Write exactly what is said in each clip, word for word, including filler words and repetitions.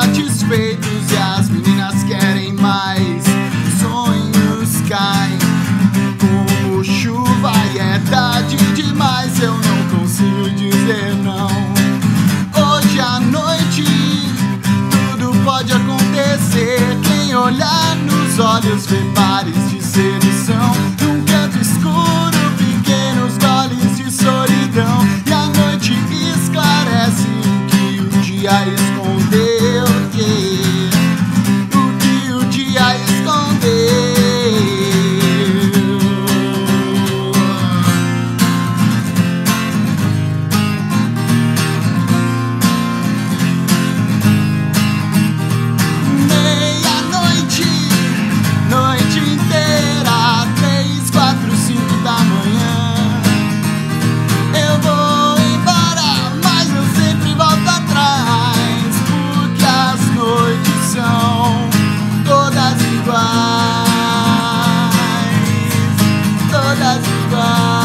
satisfeitos e as meninas querem mais. Sonhos caem como chuva e é tarde demais, eu não consigo dizer não. Hoje à noite tudo pode acontecer. Quem olhar nos olhos vê pares de sedução. Num canto escuro, pequenos goles de solidão. E a noite esclarece o que o dia escondeu. O que o dia escondeu. Meia-noite, noite inteira, três, quatro, cinco da manhã. Eu vou embora, mas eu sempre volto atrás, porque as noites são todas iguais, todas iguais.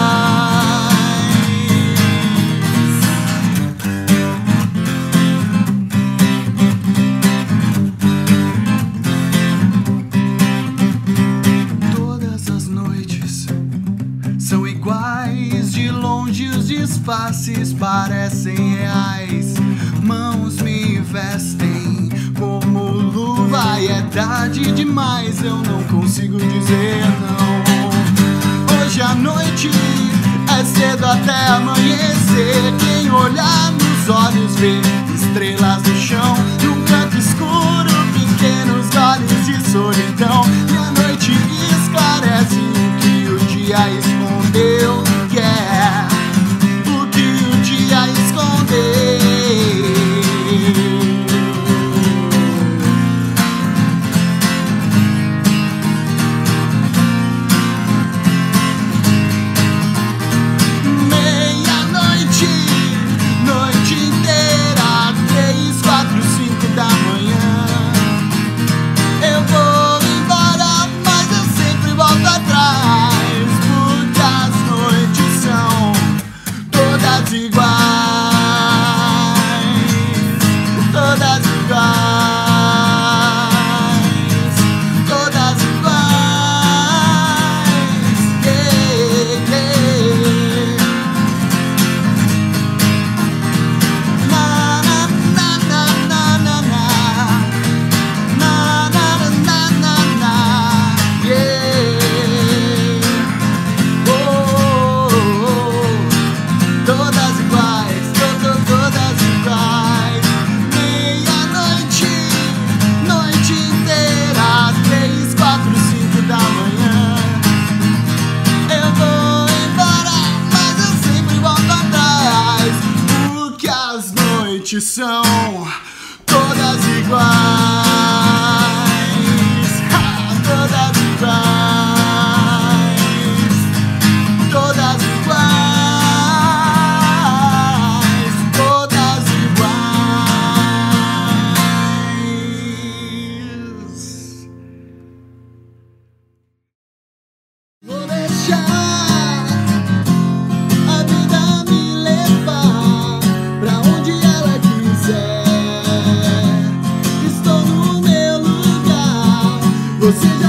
Todas as noites são iguais, de longe os disfarces parecem reais. Mãos me vestem como luva e é tarde demais, eu não consigo dizer não. Hoje à noite é cedo até amanhecer. Quem olhar nos olhos vê estrelas no chão. Num canto escuro, pequenos goles de solidão. E a noite esclarece o que o dia escondeu. Yeah, o que o dia escondeu. Meia-noite, noite inteira, três, quatro, cinco da manhã. Eu vou embora, mas eu sempre volto atrás, porque as noites são todas iguais, todas iguais, todas iguais. Yeah, yeah. Na na na na na na na na na na na. Yeah. Oh, oh, oh. Todas iguais, to, to, todas iguais. Meia-noite, noite inteira, três, quatro, cinco da manhã. Eu vou embora, mas eu sempre volto atrás, porque as noites são todas iguais. Ha, todas iguais, todas iguais, todas iguais. Vou deixar a vida me levar pra onde ela quiser. Estou no meu lugar, você